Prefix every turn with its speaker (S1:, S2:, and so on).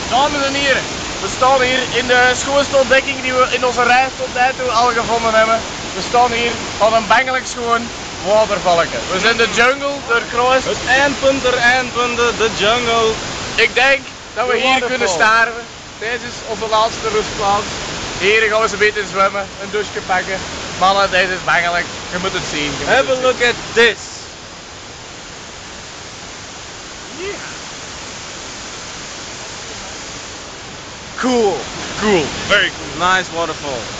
S1: Dames en heren, we staan hier in de schoonste ontdekking die we in onze reis tot nu toe al gevonden hebben. We staan hier aan een bangelijk schoon watervalken. We zijn de jungle doorkruist.
S2: Het eindpunt der eindpunten, de jungle.
S1: Ik denk dat we
S2: De
S1: hier
S2: waterval.
S1: kunnen sterven. Dit is onze laatste rustplaats. Hier gaan we eens een beetje zwemmen, een douche pakken. Mannen, deze is bangelijk. Je moet het zien. Je moet
S2: Have a
S1: het zien.
S2: look at this. Cool.
S1: Cool, very cool.
S2: Nice waterfall.